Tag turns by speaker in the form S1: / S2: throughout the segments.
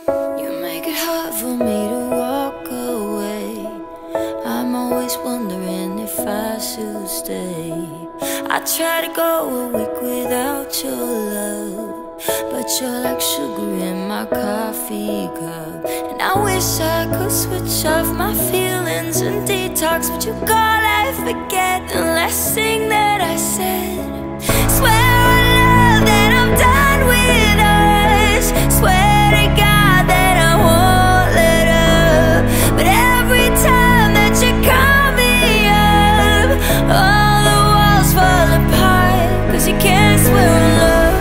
S1: You make it hard for me to walk away. I'm always wondering if I should stay. I try to go a week without your love, but you're like sugar in my coffee cup. And I wish I could switch off my feelings and detox, but you call, I forget the last thing that I said. Swear on love that I'm done with us. Swear to God that I won't let up. But every time that you call me up, all the walls fall apart. Cause you can't swear on love.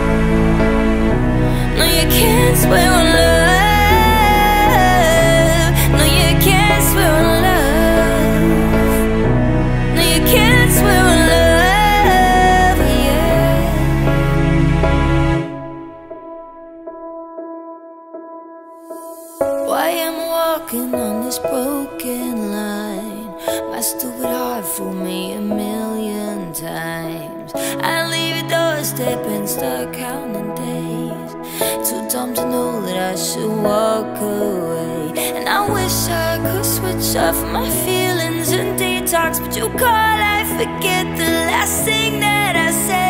S1: No, you can't swear on love. No, you can't swear on love. No, you can't swear on love, yeah. Why am I walking on this broken line? My stupid heart fooled me a million times. I leave your doorstep and start counting days. Too dumb to know that I should walk away. And I wish I could switch off my feelings and detox, but you call, I forget the last thing that I said.